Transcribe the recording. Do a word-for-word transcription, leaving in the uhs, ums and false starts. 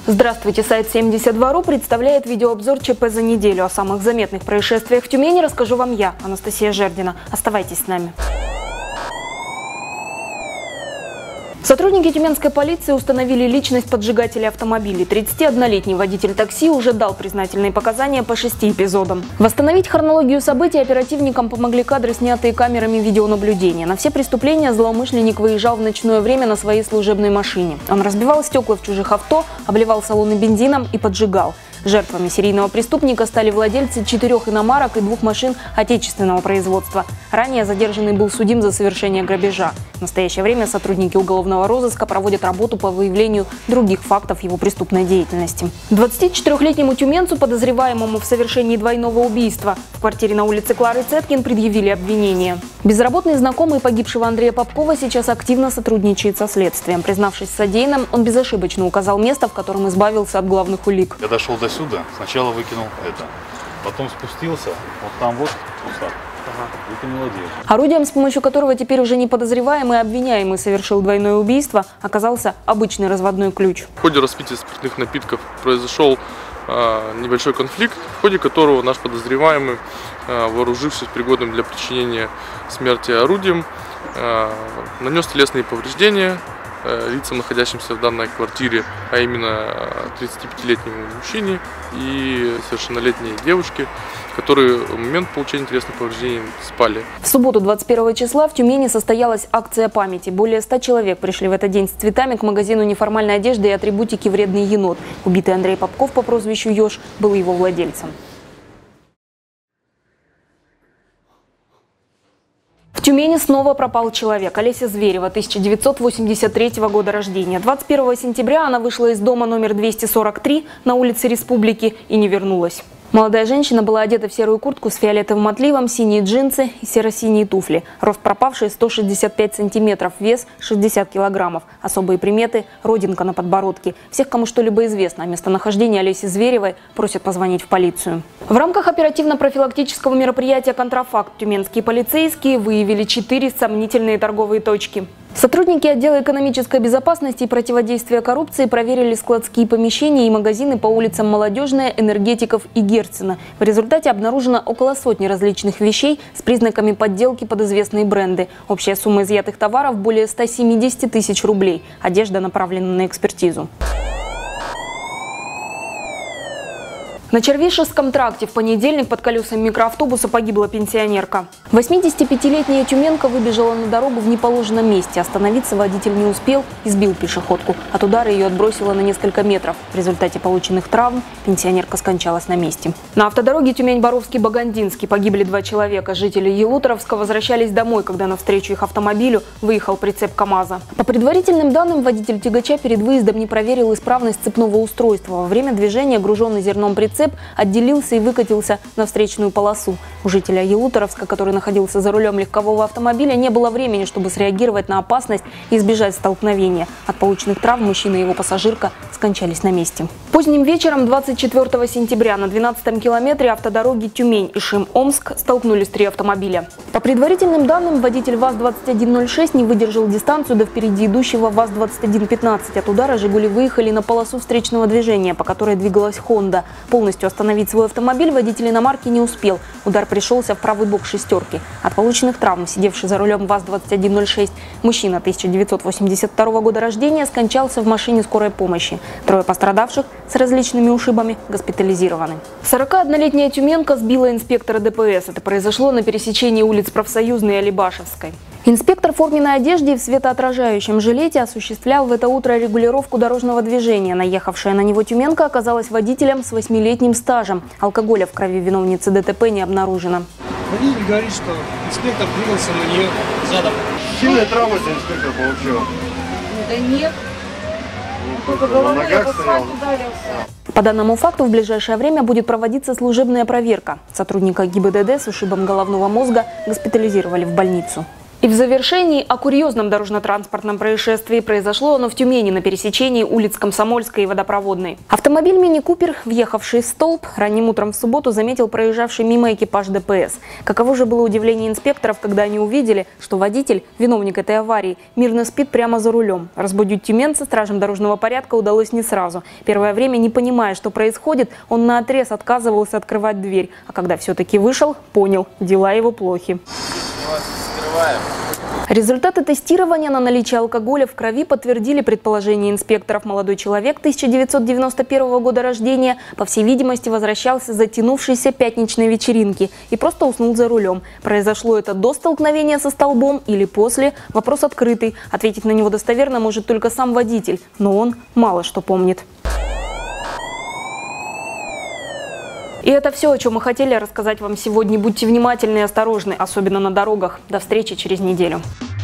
Здравствуйте, сайт семьдесят два точка ру представляет видеообзор ЧП за неделю. О самых заметных происшествиях в Тюмени расскажу вам я, Анастасия Жердина. Оставайтесь с нами. Сотрудники тюменской полиции установили личность поджигателя автомобилей. тридцатиоднолетний водитель такси уже дал признательные показания по шести эпизодам. Восстановить хронологию событий оперативникам помогли кадры, снятые камерами видеонаблюдения. На все преступления злоумышленник выезжал в ночное время на своей служебной машине. Он разбивал стекла в чужих авто, обливал салоны бензином и поджигал. Жертвами серийного преступника стали владельцы четырех иномарок и двух машин отечественного производства. Ранее задержанный был судим за совершение грабежа. В настоящее время сотрудники уголовного розыска проводят работу по выявлению других фактов его преступной деятельности. двадцатичетырёхлетнему тюменцу, подозреваемому в совершении двойного убийства, в квартире на улице Клары Цеткин предъявили обвинение. Безработный знакомый погибшего Андрея Попкова сейчас активно сотрудничает со следствием. Признавшись в содеянном, он безошибочно указал место, в котором избавился от главных улик. Я дошел до сюда, сначала выкинул это, потом спустился, вот там вот кусок, ага. Выкинул одежду. Орудием, с помощью которого теперь уже не подозреваемый, а обвиняемый совершил двойное убийство, оказался обычный разводной ключ. В ходе распития спиртных напитков произошел э, небольшой конфликт, в ходе которого наш подозреваемый, э, вооружившись пригодным для причинения смерти орудием, э, нанес телесные повреждения лицам, находящимся в данной квартире, а именно тридцатипятилетнему мужчине и совершеннолетней девушке, которые в момент получения телесных повреждений спали. В субботу двадцать первого числа в Тюмени состоялась акция памяти. Более ста человек пришли в этот день с цветами к магазину неформальной одежды и атрибутики «Вредный енот». Убитый Андрей Попков по прозвищу Ёж был его владельцем. В Тюмени снова пропал человек. Олеся Зверева, тысяча девятьсот восемьдесят третьего года рождения. двадцать первого сентября она вышла из дома номер двести сорок три на улице Республики и не вернулась. Молодая женщина была одета в серую куртку с фиолетовым отливом, синие джинсы и серо-синие туфли. Рост пропавшей сто шестьдесят пять сантиметров, вес шестьдесят килограммов. Особые приметы – родинка на подбородке. Всех, кому что-либо известно о местонахождении Олеси Зверевой, просят позвонить в полицию. В рамках оперативно-профилактического мероприятия «Контрафакт» тюменские полицейские выявили четыре сомнительные торговые точки. Сотрудники отдела экономической безопасности и противодействия коррупции проверили складские помещения и магазины по улицам Молодежная, Энергетиков и Герцена. В результате обнаружено около сотни различных вещей с признаками подделки под известные бренды. Общая сумма изъятых товаров более ста семидесяти тысяч рублей. Одежда направлена на экспертизу. На Червишевском тракте в понедельник под колесами микроавтобуса погибла пенсионерка. восьмидесятипятилетняя тюменка выбежала на дорогу в неположенном месте. Остановиться водитель не успел и сбил пешеходку. От удара ее отбросило на несколько метров. В результате полученных травм пенсионерка скончалась на месте. На автодороге Тюмень-Боровский-Багандинский погибли два человека. Жители Елуторовска возвращались домой, когда навстречу их автомобилю выехал прицеп КАМАЗа. По предварительным данным, водитель тягача перед выездом не проверил исправность цепного устройства. Во время движения груженный зерном прицеп отделился и выкатился на встречную полосу. У жителя Елуторовска, который находился за рулем легкового автомобиля, не было времени, чтобы среагировать на опасность и избежать столкновения. От полученных травм мужчина и его пассажирка скончались на месте. Поздним вечером двадцать четвёртого сентября на двенадцатом километре автодороги Тюмень-Ишим-Омск столкнулись три автомобиля. По предварительным данным, водитель ВАЗ двадцать один ноль шесть не выдержал дистанцию до впереди идущего ВАЗ двадцать один пятнадцать. От удара «Жигули» выехали на полосу встречного движения, по которой двигалась «Хонда». Полностью остановить свой автомобиль водитель иномарки не успел. Удар пришелся в правый бок шестерки. От полученных травм сидевший за рулем ВАЗ двадцать один ноль шесть мужчина тысяча девятьсот восемьдесят второго года рождения скончался в машине скорой помощи. Трое пострадавших с различными ушибами госпитализированы. сорокаоднолетняя тюменка сбила инспектора ДПС. Это произошло на пересечении улиц Профсоюзной и Алибашевской. Инспектор в форменной одежде и в светоотражающем жилете осуществлял в это утро регулировку дорожного движения. Наехавшая на него тюменка оказалась водителем с восьмилетним стажем. Алкоголя в крови виновницы ДТП не обнаружено. Водитель говорит, что инспектор двигался на нее задом. Сильная травма инспектор получил? Да нет. Только головой об асфальт ударился. По данному факту в ближайшее время будет проводиться служебная проверка. Сотрудника ГИБДД с ушибом головного мозга госпитализировали в больницу. И в завершении о курьезном дорожно-транспортном происшествии. Произошло оно в Тюмени на пересечении улиц Комсомольской и Водопроводной. Автомобиль мини-купер, въехавший в столб, ранним утром в субботу заметил проезжавший мимо экипаж ДПС. Каково же было удивление инспекторов, когда они увидели, что водитель, виновник этой аварии, мирно спит прямо за рулем. Разбудить тюменца стражам дорожного порядка удалось не сразу. Первое время, не понимая, что происходит, он наотрез отказывался открывать дверь. А когда все-таки вышел, понял – дела его плохи. Результаты тестирования на наличие алкоголя в крови подтвердили предположение инспекторов. Молодой человек тысяча девятьсот девяносто первого года рождения, по всей видимости, возвращался с затянувшейся пятничной вечеринки и просто уснул за рулем. Произошло это до столкновения со столбом или после? Вопрос открытый. Ответить на него достоверно может только сам водитель, но он мало что помнит. И это все, о чем мы хотели рассказать вам сегодня. Будьте внимательны и осторожны, особенно на дорогах. До встречи через неделю.